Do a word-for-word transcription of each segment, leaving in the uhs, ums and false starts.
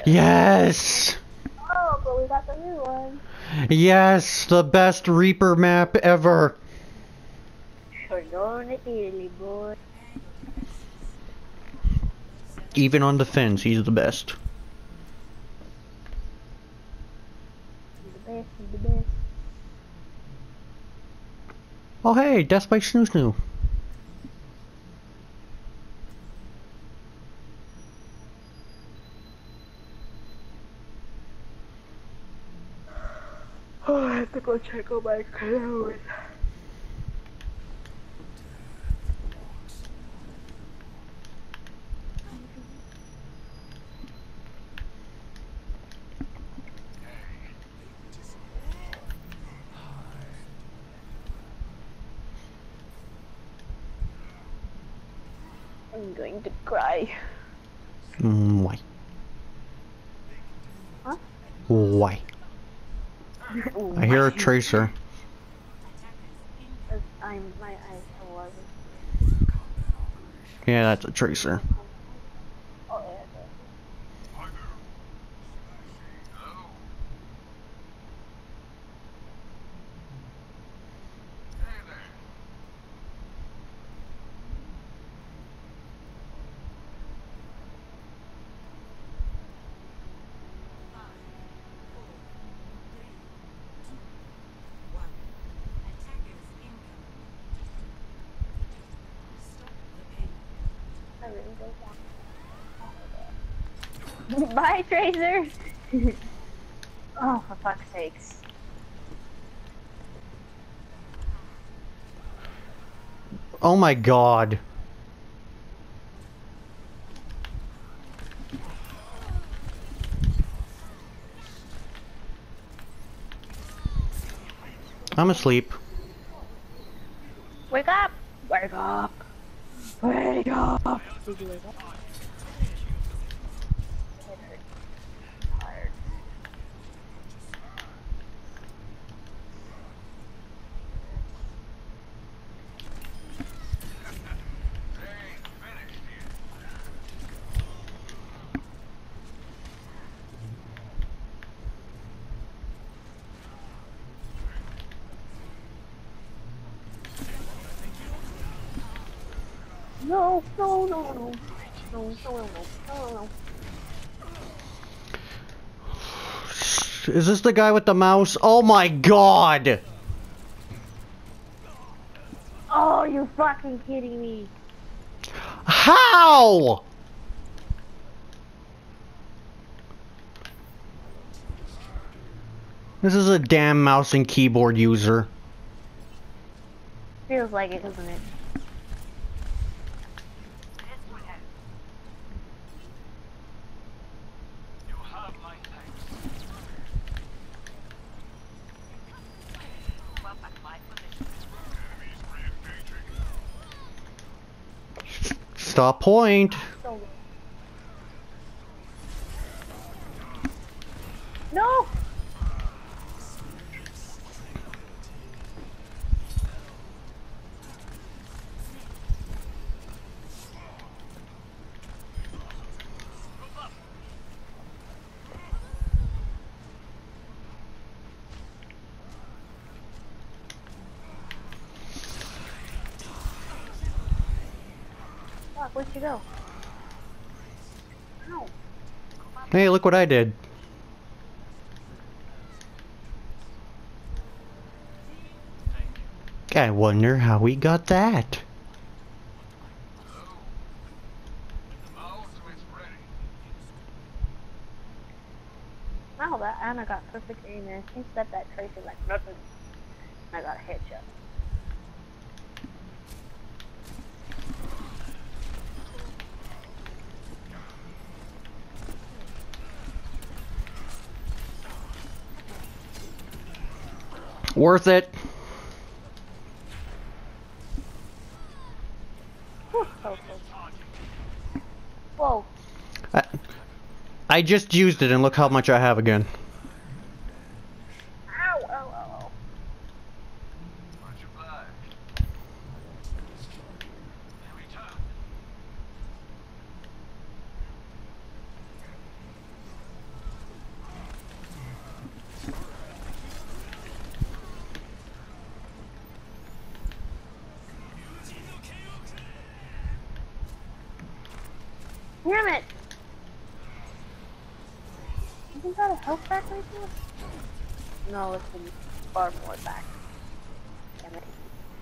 Yes! Oh, but we got the new one. Yes, the best Reaper map ever. We're going to Italy, boy. Even on defense, he's the best. He's the best, he's the best. Oh hey, Death by Snoo Snoo. Oh, I have to go check on my clothes. I'm going to cry. Mm, why? Huh? Why? I hear a tracer. I'm my eyes are wasn't. Yeah, that's a tracer. Oh yeah. I really don't want. Bye, Tracer. Oh, for fuck's sakes. Oh my god. I'm asleep. Wake up! Wake up! Wake up! Did you wake up? Head hurts. Tired. No, no, no, no. No, no, no, no, no, no. Is this the guy with the mouse? Oh my god! Oh, you're fucking kidding me. How? This is a damn mouse and keyboard user. Feels like it, doesn't it? Stop point. So no! Fuck, where'd you go? Ow. Hey, look what I did. I wonder how we got that. Wow, that Anna got perfect aim and she set that tracer like nothing. I got a headshot. Worth it. Whew, so close. Whoa. I, I just used it and look how much I have again. Ow, ow, ow, ow. Damn it! You got a health pack right there? No, it's in far more back. Damn it.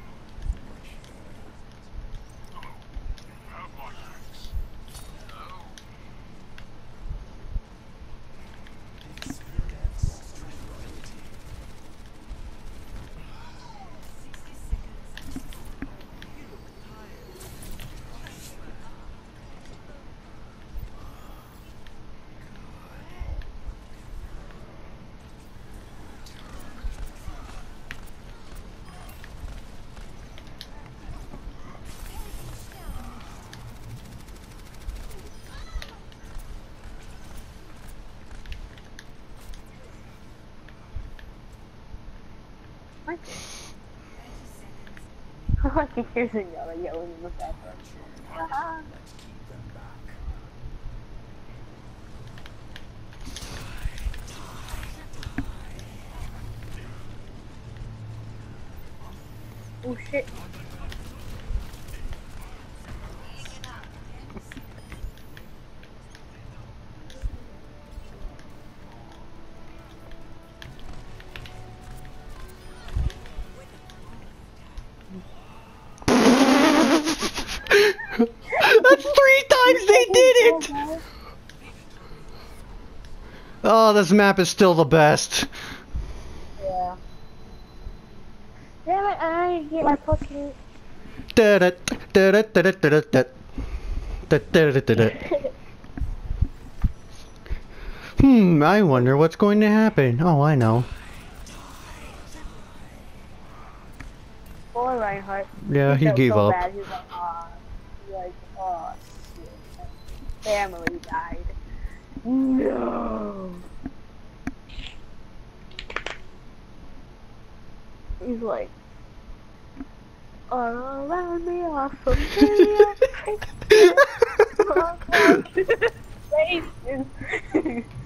I can hear the yellow yelling in the background. Ah. Oh shit. That's three times they did it! Oh, this map is still the best. Yeah. Damn it, I didn't get my fucking... Hmm, I wonder what's going to happen. Oh, I know. Poor Reinhardt. Yeah, he, he gave so up. Bad. He was like, oh, he was like, oh, shit. Family died. No. He's like, all around me are familiar faces.